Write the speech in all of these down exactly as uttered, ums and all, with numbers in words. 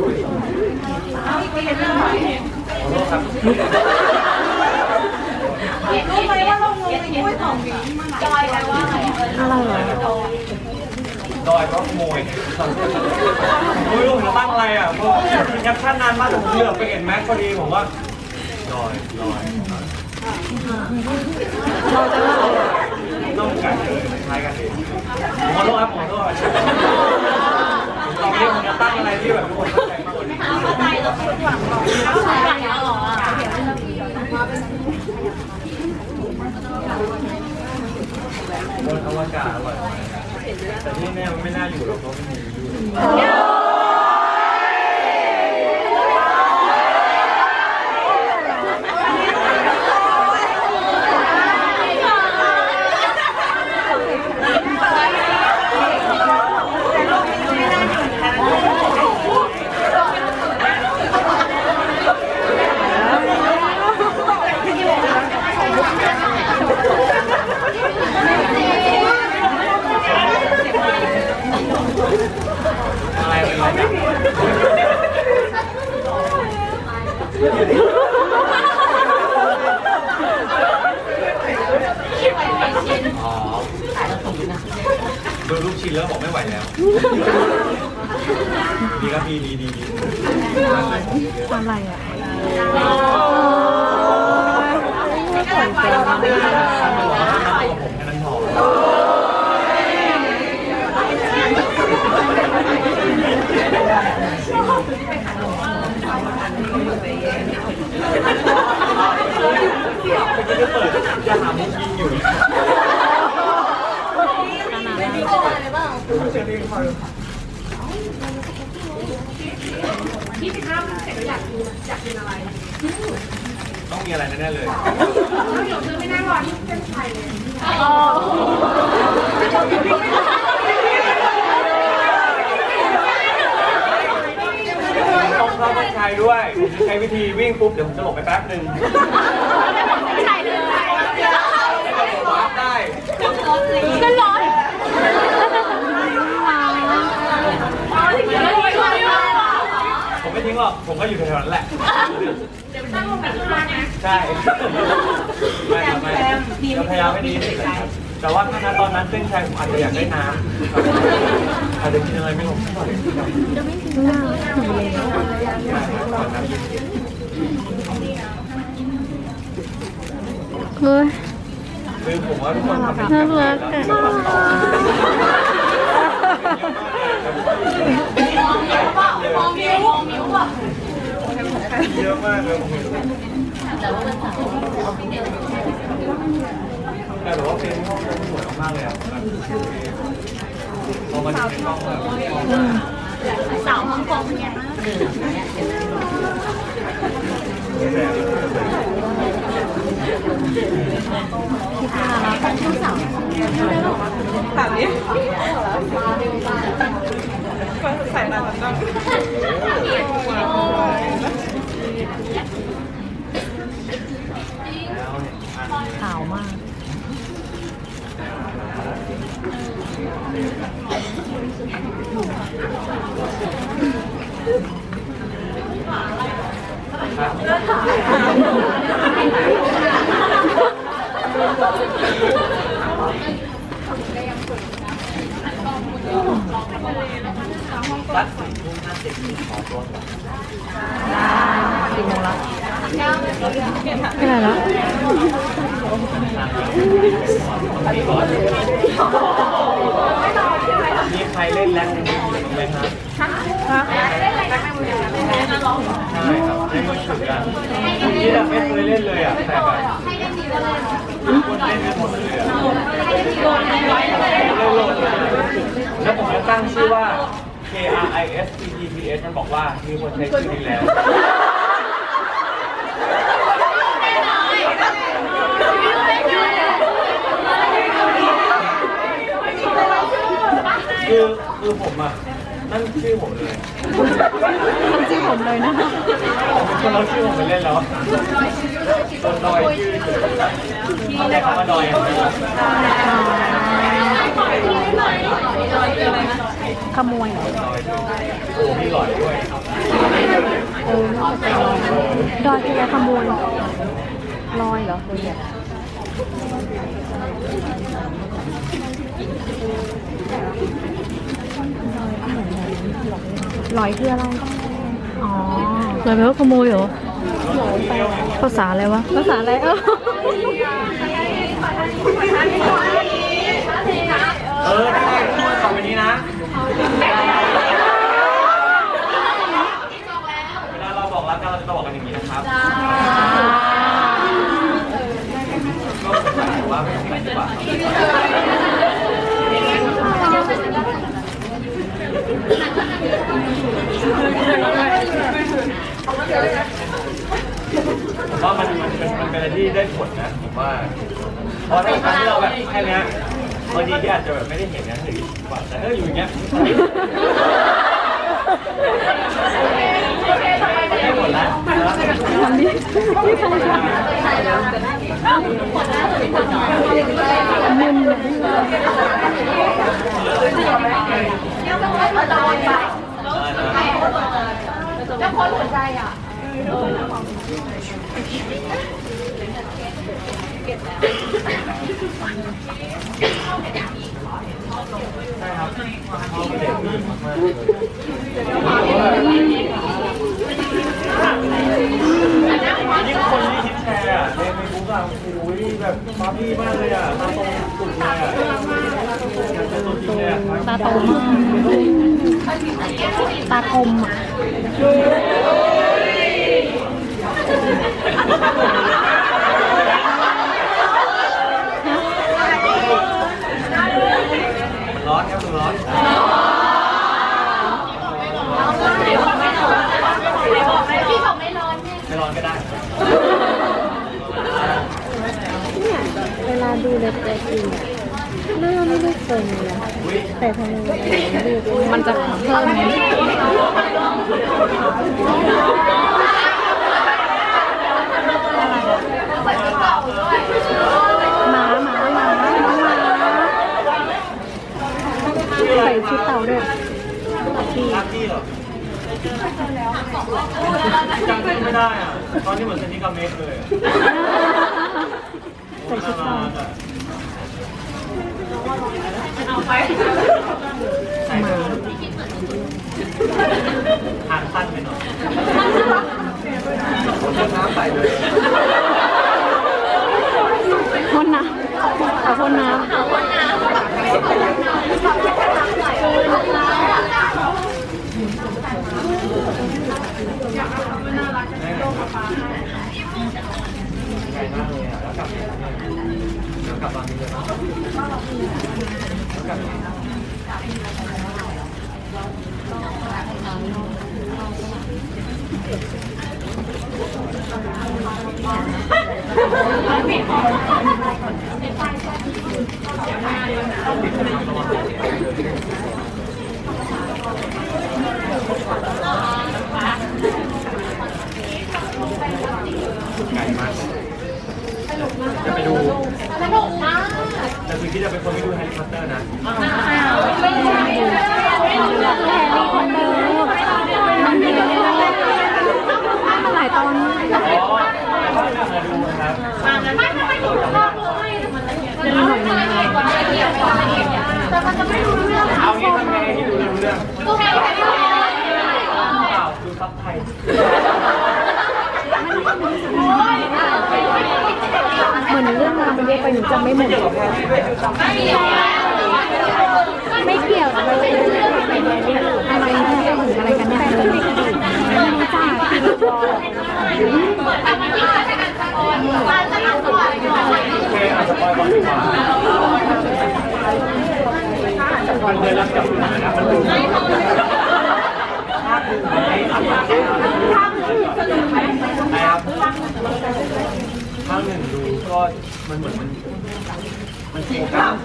รู้ไหมว่าลงลงในกล้วยสองหวีมันดอยแปลว่าอะไรอะไรเหรอดอยก็ขโมยไม่รู้ผมจะตั้งอะไรอ่ะพวกแคปชั่นนานมากผมเหลือไปเห็นแม็กพอดีผมว่าดอยดอยเราจะว่าอะไรต้องกันเลยคล้ายกันเลยผมขอโทษครับผมขอโทษตอนนี้ผมจะตั้งอะไรที่แบบทุกคนเข้าใจมากกว่านี้เข้าใจแล้วคุณหวังหรอเข้าใจแล้วหรอบนอวกาศอร่อยแต่ที่แน่มันไม่น่าอยู่หรอกเพราะไม่มีอยู่ดูลูกชิ้นแล้วบอกไม่ไหวแล้วดีครับดีดีดีดีอะไรอ่ะไม่สนใจผมแค่นั้นพอจะเปิดจะหามุกยิงอยู่ยี่สิบห้าเสร็จแล้วอยากดูอยากกินอะไรต้องมีอะไรแน่ๆเลยเดี๋ยวซื้อไม่น่ารอที่เส้นชัยเลยต้องเข้าต้องใช้ด้วยใช้วิธีวิ่งปุ๊บเดี๋ยวผมจะหลบไปแป๊บหนึ่งใช่เลยวาร์ปได้ก็ร้อนผมไม่ทิ้งหรอกผมก็อยู่แถวนั้นแหละเดี๋ยวตั้งลงแบบร้านนะใช่ไม่ไม่จะพยายามให้ดีที่สุดแต่ว่าถ้าตอนนั้นเส้นชัยผมอาจจะอยากได้น้ำอาจจะกินอะไรไม่ลงก่อนจะไม่ถึงน้ำถึงเลยเฮ้ยคือผมว่าทุกคนทำเป็นน่ารักอ่ะมองมิ้วมองมิ้วอ่ะเยอะมากเลยแต่ว่าเป็นห้องสวยมากเลยอ่ะพอมาดูในห้องแบบสาวฮ่องกงเนี่ยคิดว่าเราเป็นช่วงสาวถามนี้ใส่ตาแบบนั้นขาวมากรัดสี่ทุ่มห้าสิบมีขอตัวก่อนกี่โมงแล้วไม่ได้แล้วมีใครเล่นแร็กในมือถือไหมครับครับใช่ครับในมือถือกันที่แบบไม่เคยเล่นเลยอ่ะแต่แบบคนเล่นไม่หมดเลยอ่ะแล้วผมจะตั้งชื่อว่า K R I S T T P S มันบอกว่ามีคนใช้ชื่อนี้แล้วคือคือผมอ่ะนั่นชื่อผมเลยนั่นชื่อผมเลยนะคนเราชื่อผมไปเล่นแล้วคนดอยชื่อแต่คำว่าดอยอะไรขโมยเหรอโอ้มีหลอยด้วยออน่าจะเป็นลอยดอยคืออะไรขโมยลอยเหรอลอยคืออะไรอ๋อลอยแปลว่าขโมยเหรอภาษาอะไรวะภาษาอะไรเออเออได้พูดต่อไปนี้นะเวลาเราบอกรักกันเราจะบอกกันอย่างนี้นะครับก็ว่าไม่ต้องดีกว่าว่ามันมันเป็นมันเป็นอะไรที่ได้ผลนะผมว่าเพราะถ้าการที่เราแบบแค่นี้บางทีที่อาจจะแบบไม่ได้เห็นนะหรือกว่าแต่เอออยู่อย่างเงี้ยได้ผลแล้วทำดิที่ทำได้มึนเลยแล้วคนหัวใจอ่ะใช่ครับชอบเด็กดีมากๆเลยยิ่งคนที่คิดแชร์อ่ะในเฟซบุ๊กอ่ะโอ้ยแบบฟ้าพี่มากเลยอ่ะตาโตสุดเลยอ่ะอยากเจอตัวจริงเลยอ่ะตาโตมากตาคมอ่ะมันร้อนครับมันร้อนพี่บอกไม่ร้อนไม่ร้อนก็ได้เนี่ยเวลาดูเล็บเล็กจริงหน้าไม่ได้คมเลยแต่ทำไมดูมันจะเพิ่มหมาหมาหมาหมาหมาใส่ชุดเต่าด้วยรักพี่เหรอจำไม่ได้อ่ะตอนนี้เหมือนเซนติกาเมตรเลยใส่ชุดเต่าเอาไปใส่มาทานสั้นไปหน่อยผมจะน้ำใส่เลยพ่นน้ำเอาพ่นน้ำเอาพ่นน้ำไกลมากเลยอ่ะแล้วกลับเดี๋ยวกลับตอนนี้เลยแล้วกลับไกลมากจะไปดูสนุกมากแต่คือที่จะเป็นคนไม่ดูแฮร์รี่พอตเตอร์นะไม่ดูแฮร์รี่พอตเตอร์มันเยอะมันหลายตอนอ๋อมาดูครับไม่ไม่ดูรอบเลยมันละเอียดมันละเอียดกว่าละเอียดกว่าละเอียดแต่มันจะไม่รู้เรื่องเอางี้ทำไงให้ดูรู้เรื่องดูแฮร์รี่พอตเตอร์เปล่าดูซับไทยเหมือนเรื่องราวมันเยอะไปหนูจำไม่หมดไม่เกี่ยวอะไรอะไรเนี่ยถึงอะไรกันเนี่ยไม่รู้จักโอเคอาจจะปล่อยก่อนดีกว่ามันเลยรับกับมันนะมันดูภาพดูไม่อัดภาพดูสนุกไหมครับภาคหนึ่งดูก็มันเหมือนมันมันโฟกัส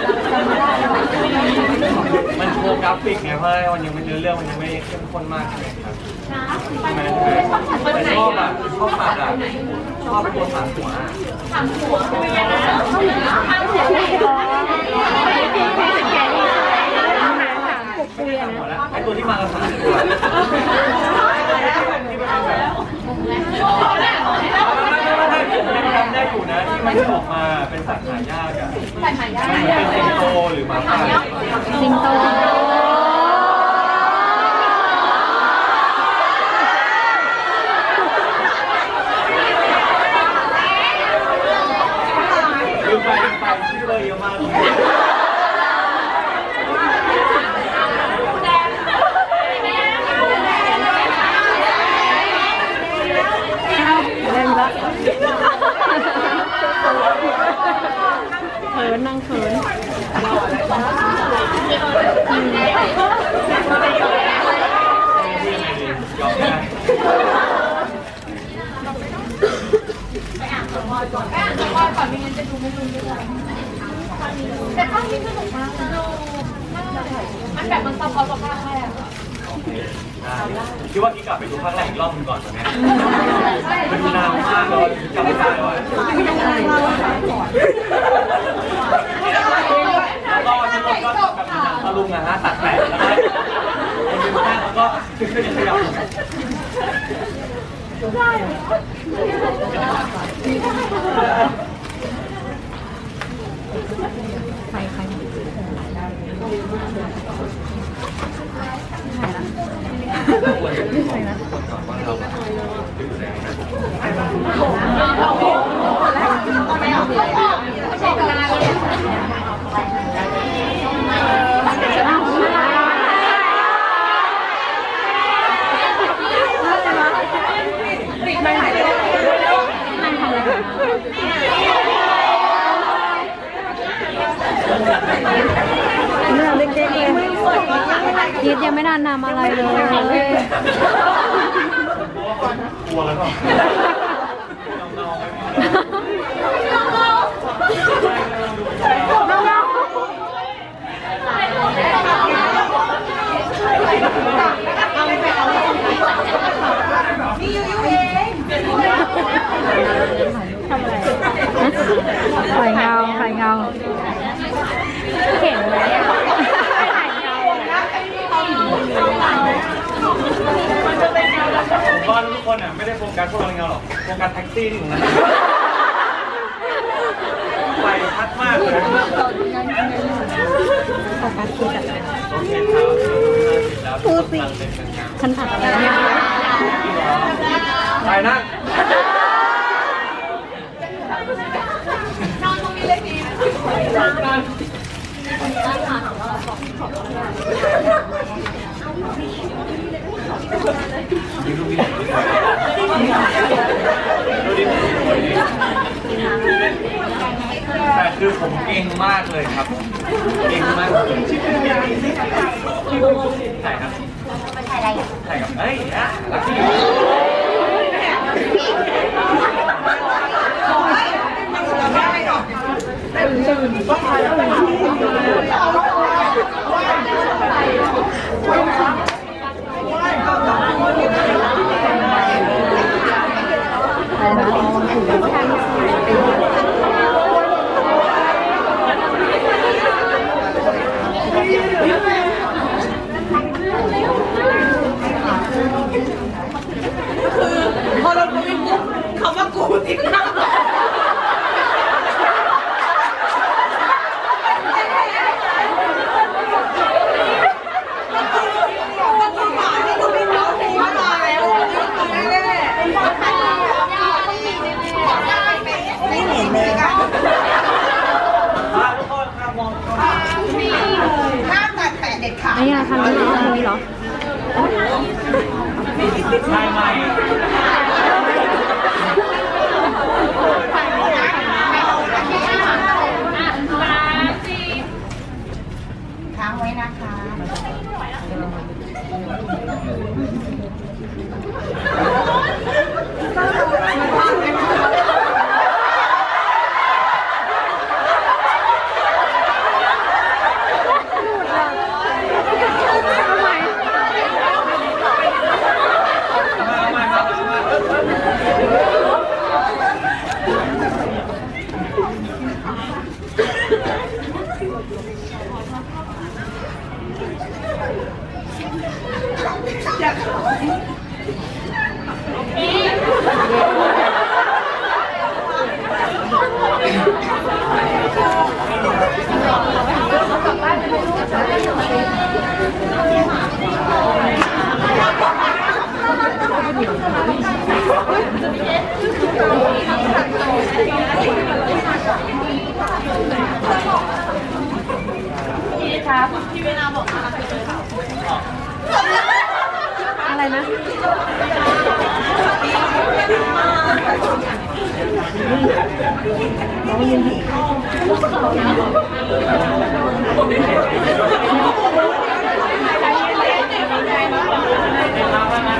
มันโฟกราฟิกไงเพราะมันยังไม่เนื้อเรื่องมันยังไม่เข้มข้นมากใช่ไหมครับใช่ไหมแต่ชอบอ่ะชอบตัดอ่ะชอบตัวสามหัวสามหัวไอตัวที่มากับสามหัวที่เป็นที่ออกมาเป็นสัตว์หายากอะสัตว์หายากเป็นสิงโตหรือหมาป่าสิงโตลืมไปลืมไปชื่อเลยเยอะมากเล่นละเขินนั่งเขินแต่ข้างนี้สนุกมากสนุกมันแบบมันซับเอาซับภาคแรกคิดว่าพี่กลับไปดูภาคแรกอีกรอบนึงก่อนตอนนี้เป็นนานมากเลยกลับไม่ได้เลยแล้วก็ทุกคนก็แบบตะลุงนะฮะตัดแปะแล้วก็คนดูแค่แล้วก็ขยับใครใครไม่ใช่นะเรื่องเล็กๆเลยคิดยังไม่นานนำอะไรเลยกลัวแล้วก็ไข่เงาไข่เงาเห็นไหมอ่ะผมว่าทุกคนอ่ะไม่ได้โฟกัสพวกเราเงาหรอกโฟกัสแท็กซี่ที่อยู่นั้นไฟชัดมากเลยโฟกัสคิดอะโอเคครับพูดสิฉันผัดอะไรเนี่ยไปนั่งนอนตรงนี้เลยพี่แต่คือผมเก่งมากเลยครับเก่งมากถ่ายครับถ่ายอะไรถ่ายกับเฮ้ยนะรักที่อยู่พอเราคุยปุ๊บคำว่ากูติดหน้าไอ้ยาทำนี้เหรอทำนี้เหรอไม่ไม่ค้างไว้นะคะเอะไรนะน้องยินดี